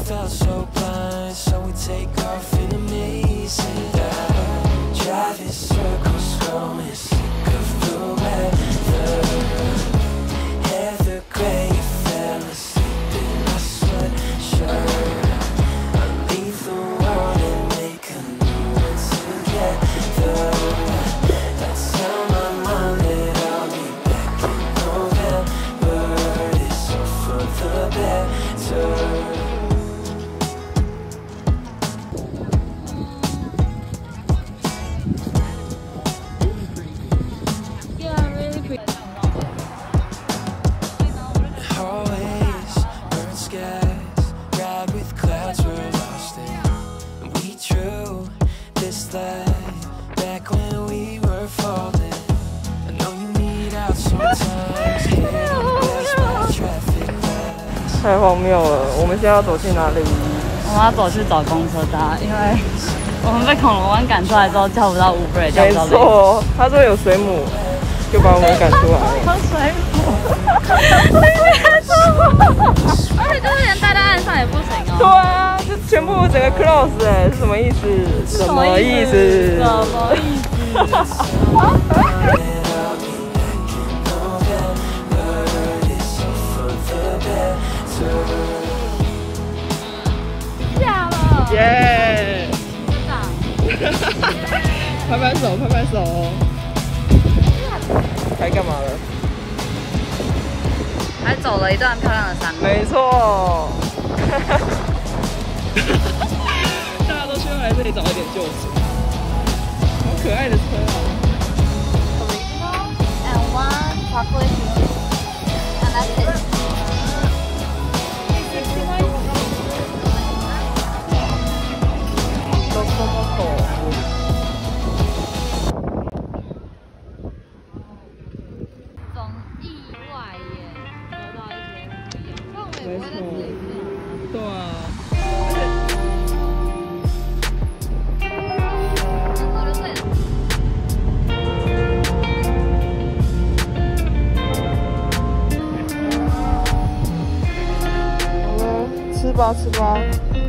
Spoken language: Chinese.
felt so blind, so we take off in a maze and I drive in circles, growing sick of the weather. Heather Gray fell asleep in my sweatshirt. I leave the world and make a new one together. That's how my mind that I'll be back in November. It's all for the better. Back when we were falling, I know you need out sometimes. Traffic lights. 太荒谬了！我们现在要走去哪里？ 我们要走去找公车搭，因为我们被恐龙湾赶出来之后叫不到 Uber， 叫不到。没错，他说有水母，就把我们赶出来了。 有水母，而且就是连待在岸上也不行哦。 对啊，就全部整个 close 哎，是什么意思？什么意思？ 什么意思？下了！ 耶！拍拍手，拍拍手！还干嘛了？ 还走了一段漂亮的山路。 没错。大家都希望来这里找一点救赎。好可爱的车啊！ And one chocolate and that's it. 总意外耶，得到一些不一样，但我也不会在这里面。 对啊。吃吧吃吧。